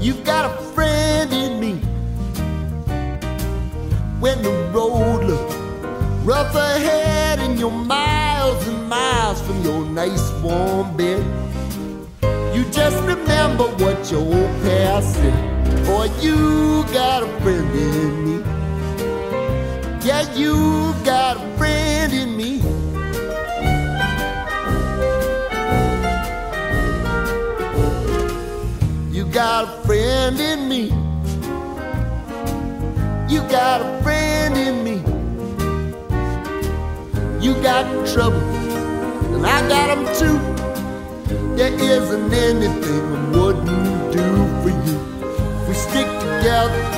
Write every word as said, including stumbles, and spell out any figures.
You've got a friend in me. When the road looks rough ahead and you're miles and miles from your nice warm bed, you just remember what your old past said. Boy, you got a friend in me. Yeah, you got a friend in me. You got a friend in me. You got a friend in me. You got trouble, and I got them too. There isn't anything I wouldn't do for you. We stick together